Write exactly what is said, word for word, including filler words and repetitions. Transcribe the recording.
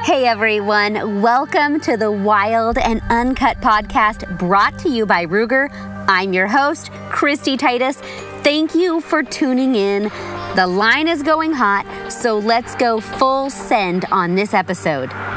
Hey everyone, welcome to the Wild and Uncut podcast brought to you by Ruger. I'm your host, Kristy Titus. Thank you for tuning in. The line is going hot, so let's go full send on this episode.